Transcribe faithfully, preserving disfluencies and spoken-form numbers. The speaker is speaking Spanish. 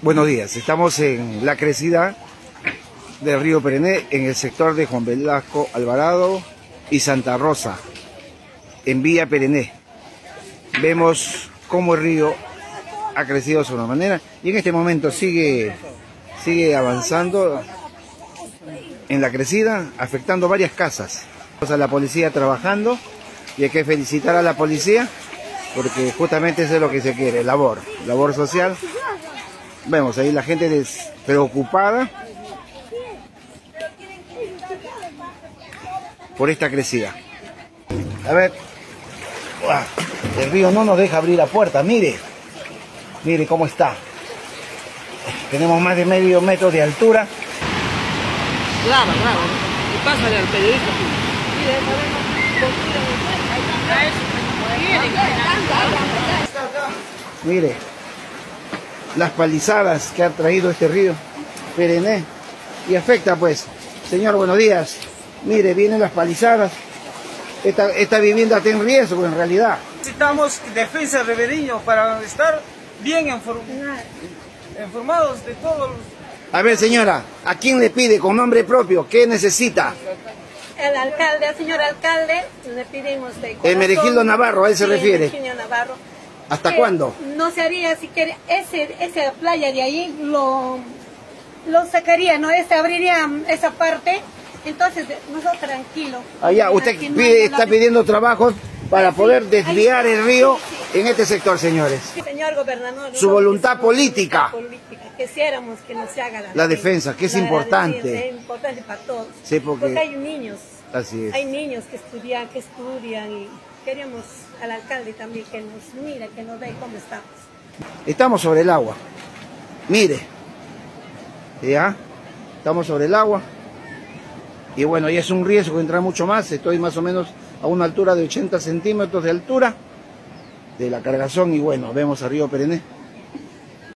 Buenos días, estamos en la crecida del río Perené, en el sector de Juan Velasco Alvarado y Santa Rosa, en Villa Perené. Vemos cómo el río ha crecido de una manera y en este momento sigue, sigue avanzando en la crecida, afectando varias casas. A la policía trabajando y hay que felicitar a la policía porque justamente eso es lo que se quiere, labor, labor social. Vemos ahí la gente despreocupada por esta crecida. A ver, el río no nos deja abrir la puerta, mire, mire cómo está. Tenemos más de medio metro de altura. Claro, claro. Y pásale al periodista. Mire, las palizadas que ha traído este río Perené y afecta pues. Señor, buenos días. Mire, vienen las palizadas. Esta, esta vivienda está en riesgo en realidad. Necesitamos defensa ribereño para estar bien inform informados de todos los... A ver, señora, ¿a quién le pide con nombre propio? ¿Qué necesita? El alcalde, al señor alcalde, le pedimos de corazón. Hermenegildo Navarro, ¿a él se sí, refiere? Hermenegildo Navarro. ¿Hasta cuándo? No se haría si quiere, ese, esa playa de ahí lo, lo sacaría, ¿no? Este abriría esa parte, entonces nosotros tranquilo. Allá, usted pide, está pidiendo trabajos para poder desviar el río en este sector, señores. Sí, señor gobernador. Su voluntad política. política. Quisiéramos que nos se haga la, la defensa, que es importante. La, es importante para todos. Sí, porque, porque hay niños. Así es. Hay niños que estudian, que estudian y queremos al alcalde también que nos mire, que nos ve cómo estamos. Estamos sobre el agua. Mire. Ya. Estamos sobre el agua. Y bueno, ya es un riesgo entrar mucho más. Estoy más o menos a una altura de ochenta centímetros de altura de la cargazón y bueno, vemos al río Perené.